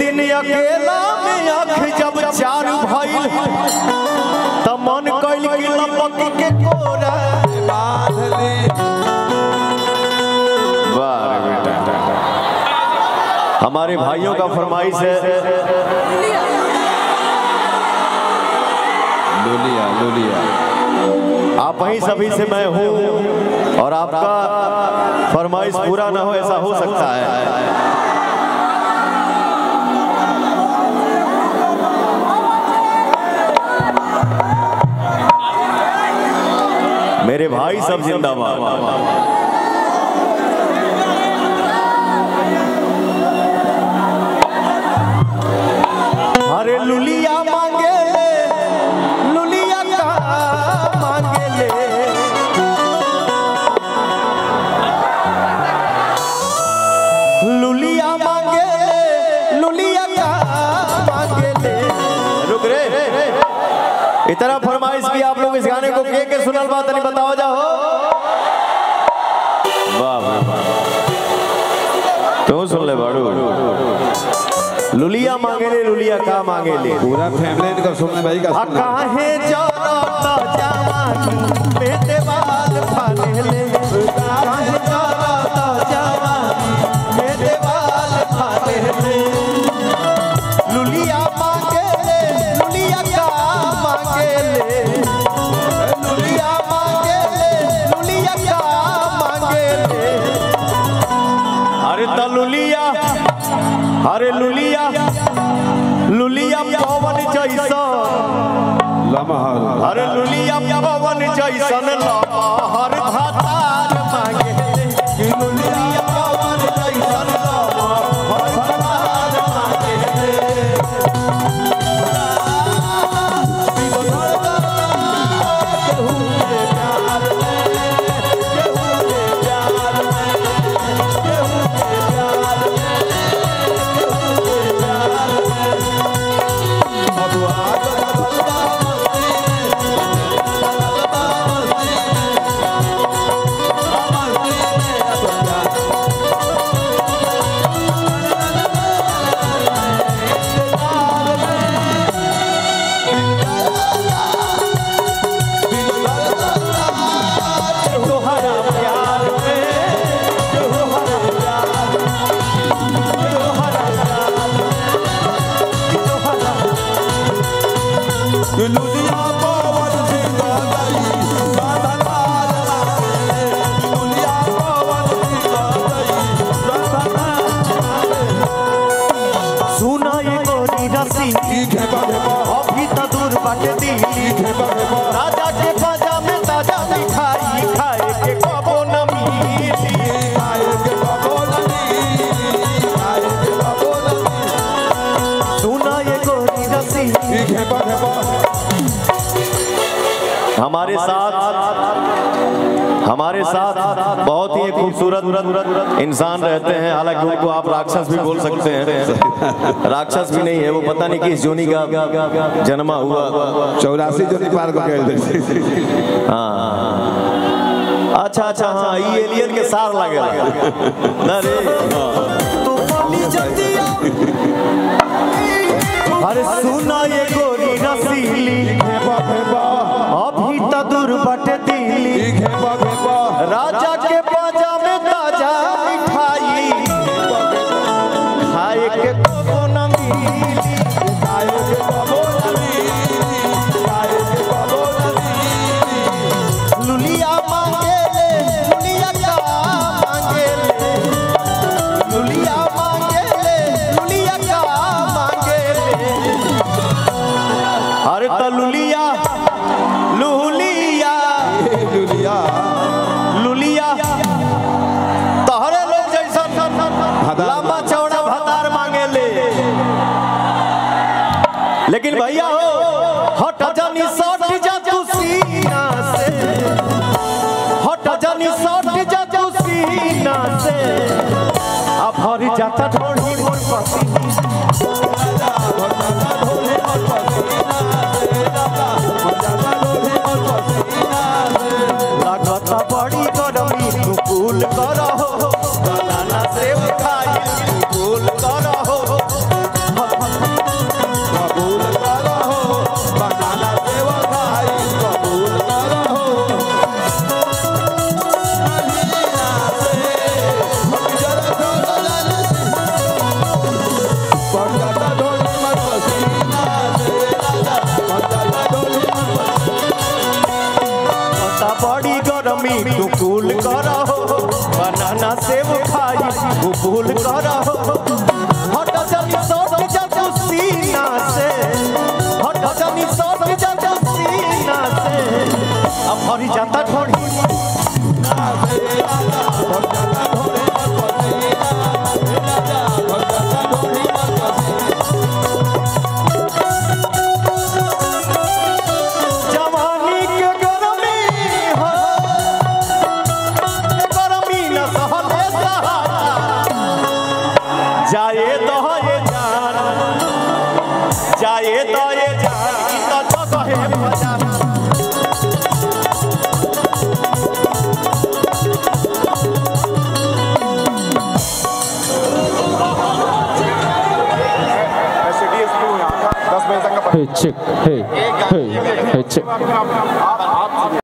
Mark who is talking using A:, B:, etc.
A: दिन अकेला में आँख जब चार भइल त मन कइल कि लपक के कोरा बांध ले। वाह बेटा, हमारे भाइयों का फरमाइश है लुलिया लुलिया। आप वहीं सभी से मैं हूँ और आपका फरमाइश पूरा ना हो ऐसा हो सकता है। मेरे भाई सब जिंदाबाद। अरे लुलिया मांगे लुलिया का मांगे ले, लुलिया मांगे लुलिया का मांगे ले। रुक रे, इतना फरमाइश की आप लोग इस गाने को के सुनल बात नहीं बताओ जाओ। वाह वाह, तू सुन ले बाड़ू। लुलिया मांगे ले लुलिया का मांगे ले,
B: पूरा फैमिली को सुनने भाई का
A: काहे जरता जवानी में देवाल फाने ले, काहे जरता जवानी में देवाल फाने ले। लुलिया मांगे ले लुलिया का मांगे ले, लुलिया मांगे ले लुलिया का मांगे ले। अरे त लुलिया, अरे लुलिया लुलिया पवन जैसन लमहर, अरे लुलिया पवन जैसन लमहर भातार मांगे ले, लुलिया पवन जैसन लमहर भातार मांगे ले। अभी तो दूर बाटे दिल्ली, राजा के बाजा में ताजा मिठाई खाए के कबो न मिली, खाए के कबो न मिली, खाए के कबो न मिली। सुना ये गोरी रसी हमारे साथ बहुत ही खूबसूरत इंसान रहते हैं। हालांकि उनको आप राक्षस भी बोल सकते हैं, राक्षस भी नहीं है वो, पता नहीं किस जोनी का जन्मा हुआ,
B: 84 जोनी पार को गए।
A: हाँ अच्छा हाँ, ये एलियन के सार लगे ना रे। अरे सुना ये गोरी रसीली अभी तो दूर बटे दिल्ली, राजा के बाजा में ताजा मिठाई खाए के कबो न मिली, खाए के कबो न मिली, खाए के कबो न मिली। लुलिया मांगे ले लुलिया का मांगे ले, लुलिया मांगे ले लुलिया का मांगे ले। अरे त लुलिया लुलिया लुलिया लुलिया तोहरे लोग जैसा लंबा चौड़ा भतार मांगे ले, लेकिन भैया हो हट जानी सट जा तू सीना से, हट जानी सट जा तू सीना से। अब हरी जाता ढोली मोर पसीना, ढोले मोर पसीना लगता बड़ी गरमी तू कूल करहो, बनाना सेब खाई तू कूल करहो। जाए तो ये जानी तो जगहे बजाना
C: Hey, check. Hey, check.